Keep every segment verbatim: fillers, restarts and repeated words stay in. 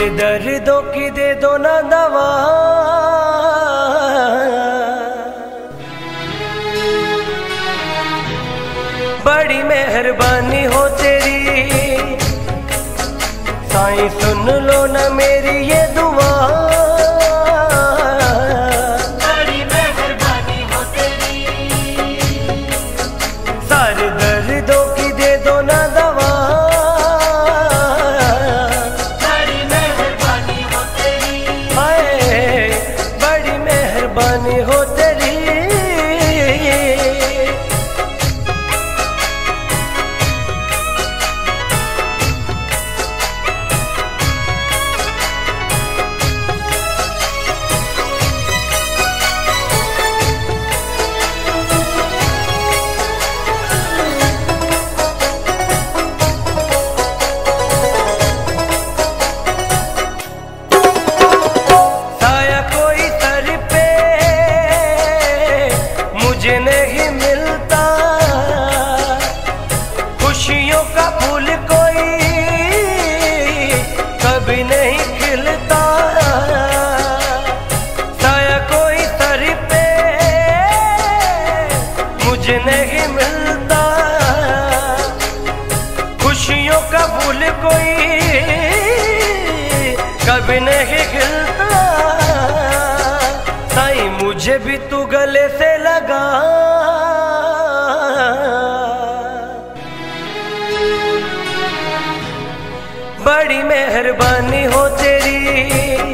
दर्दों की दे दो ना दवा, बड़ी मेहरबानी हो तेरी साईं, सुन लो ना मेरी ये दुआ। बड़ी मेहरबानी हो तेरी, सारे दर्दों की दे दो ना दवा, बड़ी मेहरबानी हो तेरी, हाय बड़ी मेहरबानी हो तेरी। मुझे नहीं मिलता खुशियों का फूल कोई कभी नहीं खिलता, साया कोई सर पे मुझे नहीं मिलता, खुशियों का फूल कोई कभी नहीं खिलता, साईं मुझे भी तू गले से लगा। बड़ी मेहरबानी हो तेरी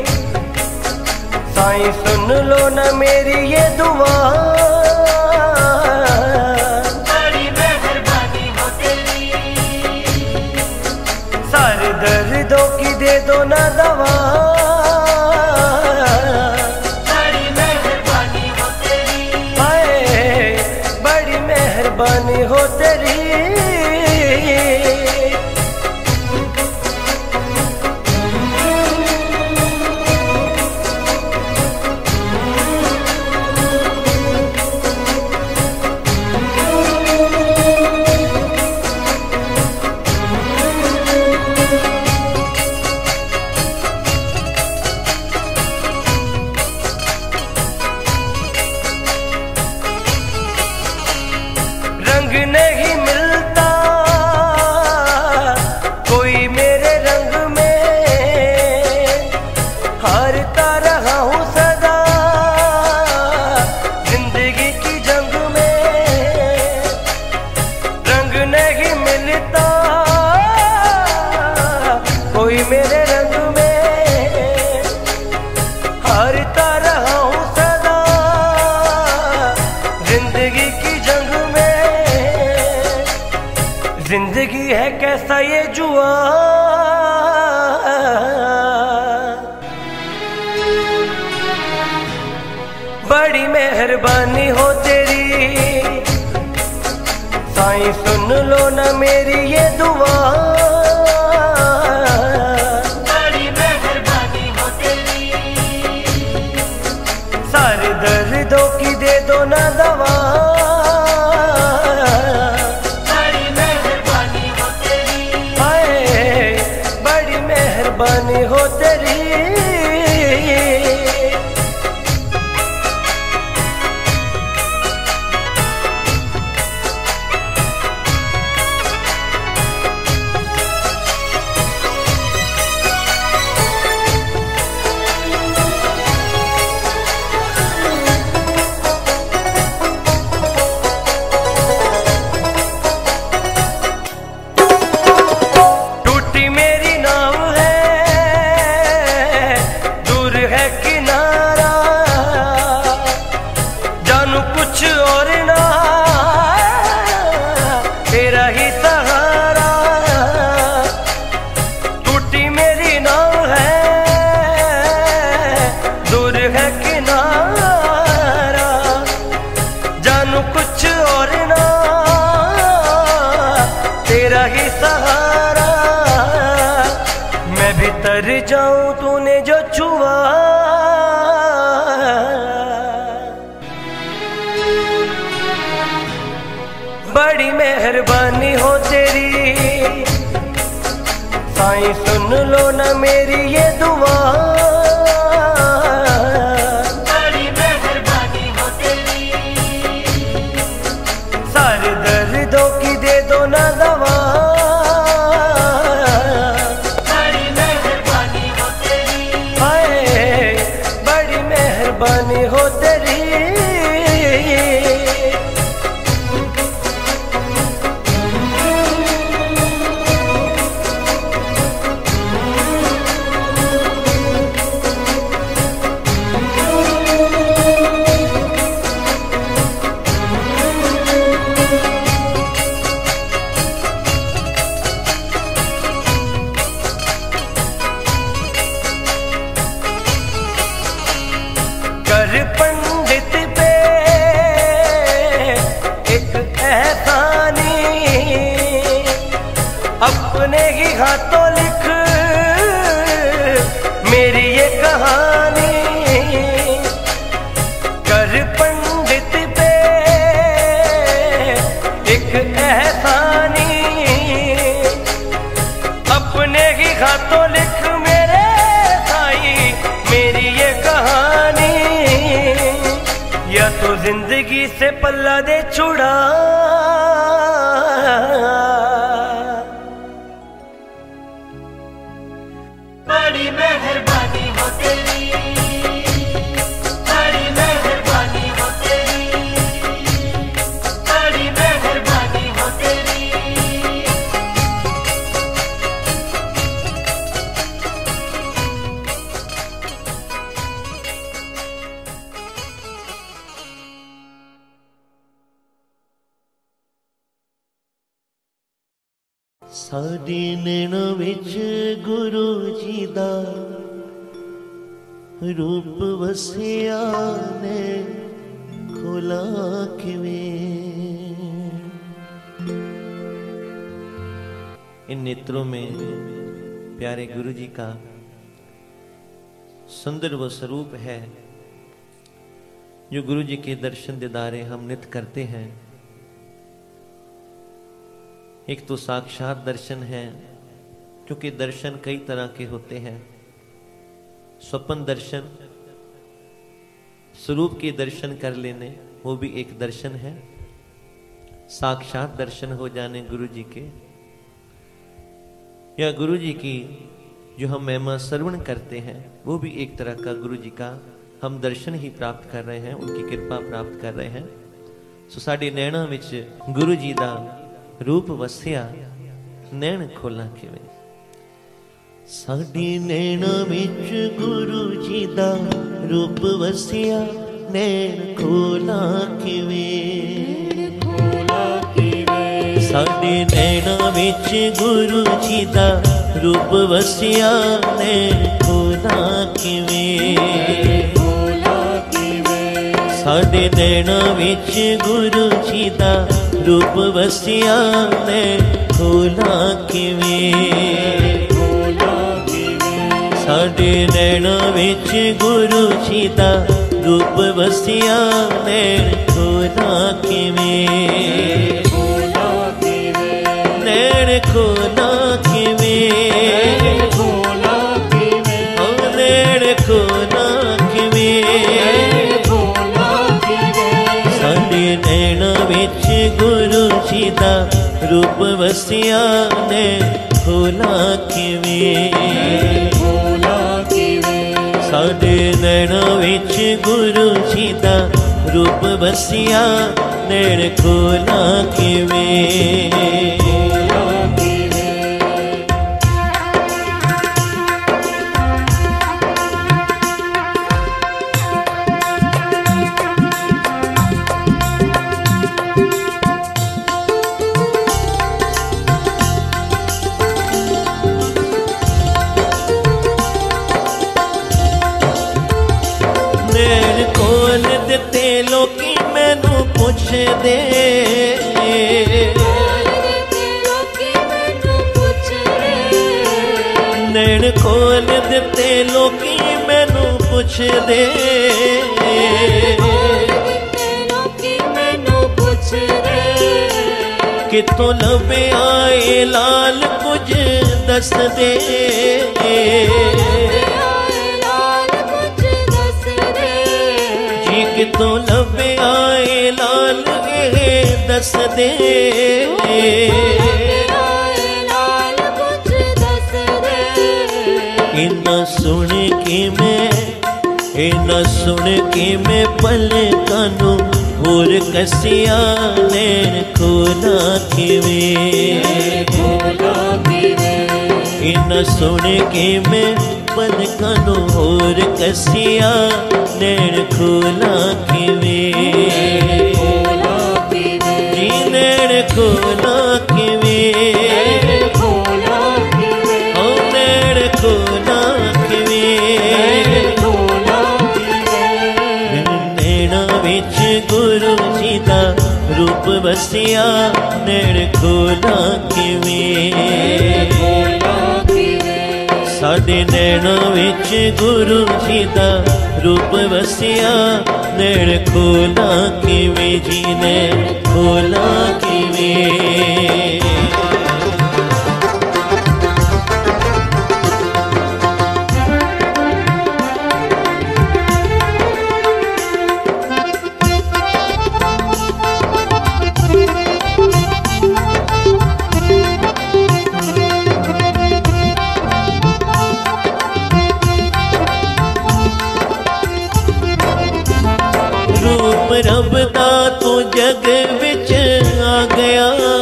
साईं, सुन लो ना मेरी ये दुआ। बड़ी मेहरबानी हो तेरी, सारे दर्दों की दे दो ना दवा, मेहरबानी हो तेरी। रंग नहीं मिलता कोई मेरे रंग में, हारता रहा हूँ सदा जिंदगी की जंग में। रंग नहीं मिलता कोई मेरे रंग में, हारता रहा हूँ सदा जिंदगी की जंग में। जिंदगी है कैसा ये जुआ, बड़ी मेहरबानी हो तेरी साईं, सुन लो ना मेरी ये दुआ। बड़ी मेहरबानी हो तेरी, सारे दर्दों की दे दो ना दवा, मेहरबानी हो तेरी। टूटी मेरी नाव किनारा, जानू कुछ और ना तेरा ही सहारा। टूटी मेरी नाव है दूर है किनारा, जानू कुछ और ना तेरा ही सहारा। मैं भी तर जाऊं तूने जो छुआ, बड़ी मेहरबानी हो तेरी साईं सुन लो न मेरी ये दुआ, बड़ी मेहरबानी हो तेरी। सारे दर्दों की दे दो न दवा, बड़ी मेहरबानी हो तेरी। हाय बड़ी मेहरबानी हो तेरी। कर पंडित पे एक एहसानी, अपने ही हाथों लिख मेरी ये कहानी। कर पंडित पे एक एहसानी, अपने ही हाथों लिख मेरे साईं मेरी ये कहानी। या तो जिंदगी से पल्ला दे छुड़ा, बड़ी मेहरबानी हो तेरी। बड़ी मेहरबानी हो तेरी। बड़ी मेहरबानी हो तेरी। साडे नैना विच गुरु जी दा रूप वसिया ने खोला किवें। इन नेत्रों में प्यारे गुरु जी का सुंदर वो स्वरूप है जो गुरु जी के दर्शन दीदारे हम नित्य करते हैं। एक तो साक्षात दर्शन है, क्योंकि दर्शन कई तरह के होते हैं। स्वप्न दर्शन, स्वरूप के दर्शन कर लेने, वो भी एक दर्शन है। साक्षात दर्शन हो जाने गुरु जी के, या गुरु जी की जो हम महिमा श्रवण करते हैं, वो भी एक तरह का गुरु जी का हम दर्शन ही प्राप्त कर रहे हैं, उनकी कृपा प्राप्त कर रहे हैं। सो साडे नैना विच गुरु जी दा रूप वसिया नैन खोला किवें। साडी नैना विच गुरु जी दा रूप वसिया नैन खोला किवें। साडी नैना विच गुरु जी दा रूप वसिया नैन खोला किवें। साडे नैना विच गुरु जी दा रूप वसिया ने खोला किवें। साडे नैना विच गुरु जी दा रूप वसिया ने खोला किवें। नैन खोला किवें। नैन खोला किवें। साडे नैना विच गुरु जी दा रूप वसिया ने खोला किवें। साडे नैना विच गुरु जी दा रूप वसिया नैन खोला किवें। लोकी मैनू पुछदे, नैन खोल दिते लोकी मैनू पुछदे। कितों लभे आए लाल कुछ दस दे, जी कितों लभे आए लाल ये दस दे। इन्ना सुन के मैं इन्ना सुन के मैं पलकां नूं होर कसिया नैन खोला किवें, इन्ना सुन के मैं पलकां नूं होर कसिया नैन खोला किवें, जी नैन खोला किवें, ओ नैन खोला गुरु जी दा रूप बसिया नैन खोला किवें, साडे नैना विच गुरु जी दा रूप बसिया नैन खोला किवें, जी नैन खोला किवें। रब दा तू जग विच आ गया,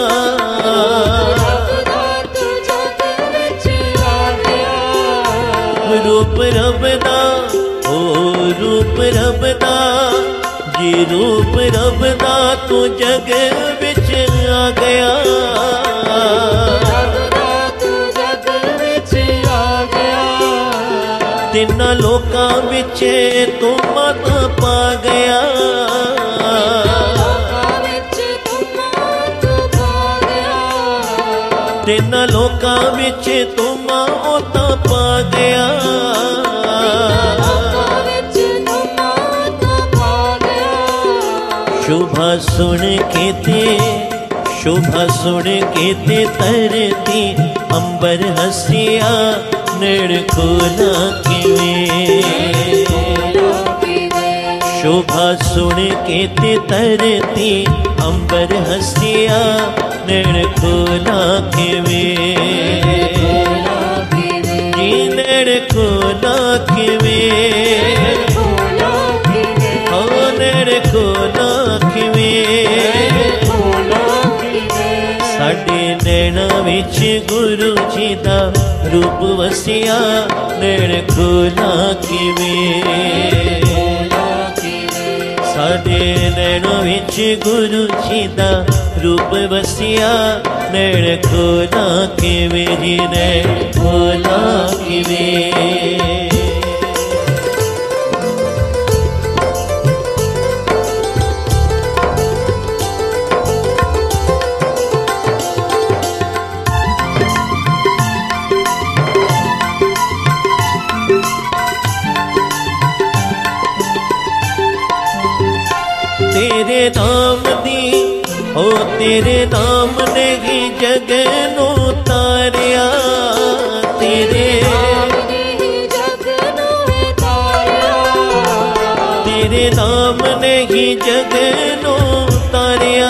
रूप रब दा ओ रूप रब दा, जी रूप रब दा तू जग विच आ गया, तिन्ना लोकां विच तू मत पा गया, तिन्ना लोकां विच तू मत पा गया, शोभा सुन के ते शोभा सुन के ते तरती अंबर हसिया नैन खोला किवें, शोभा सुन के ते तरती अंबर हसिया नैन खोला किवें, जी नैन खोला किवें, ओ नैन खोला किवें, साडे नैना विच गुरु जी दा रूप वसिया नैन खोला किवें, साडे नैना विच गुरु जी दा रूप वसिया नैन खोला किवें, जी नैन खोला किवें। तेरे नाम दी ओ तेरे नाम ने ही जग नू तारिया, तेरे तेरे नाम ने ही जग नू तारिया,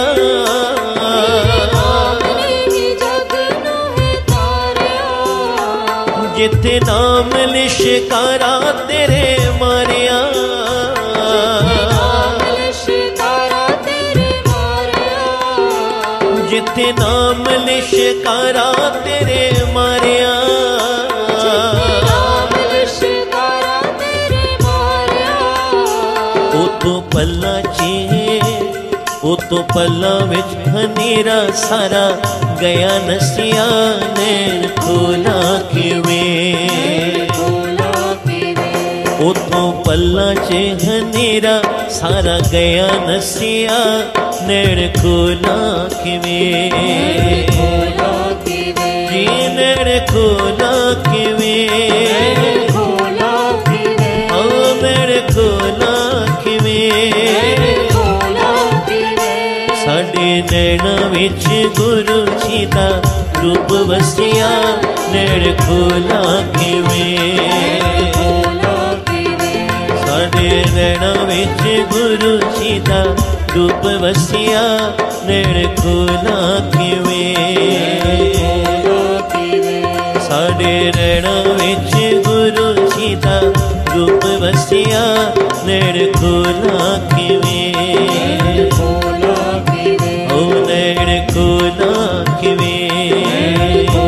जिथे नाम लिशकारा तेरे मारिया, जिथे नाम लिशकारा तेरे मारिया, ओ तो पल्ला चे ओ तो पल्ला विच हनेरा सारा गया नसिया नैन खोला किवें, ओ तो पल्ला चे हनेरा सारा गया नसिया नैन खोला किवें, जी नैन खोला किवें, ओ नैन खोला किवें, साडे नैना विच गुरु जी दा रूप वसिया, नैन खोला किवें। साडे नैना विच गुरु जी दा रूप वसिया, नैन खोला किवें। साडे नैना विच गुरु जी दा रूप वसिया, नैन खोला किवें। ओ नैन खोला किवें, ओ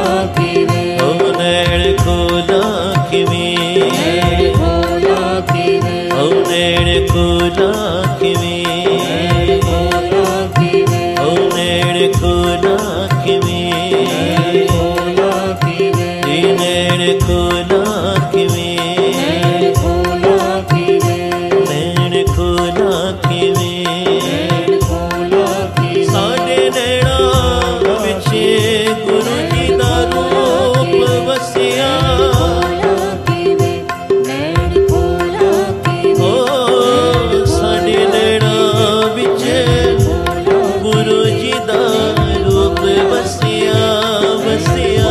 नैन खोला किवें, ओ नैन खोला किवें, ओ नैन खोला किवें, नैन खोला किवें, नैन खोला किवें। साडे नैना विच गुरु जी दा रूप वसिया, ओ साडे नैना विच गुरु जी दा रूप वसिया, वसिया।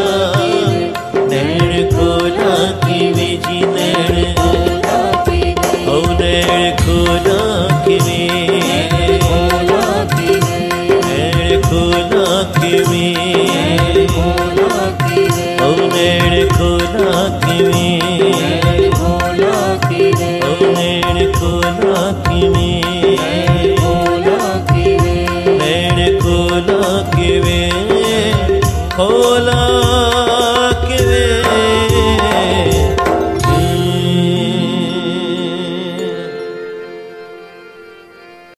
नैन खोला किवें जी, नैन ओ नैन खोला किवें, नैन खोला किवें, ओ नैन खोला किवें, ओ नैन खोला किवें, नैन खोला किवें, खोला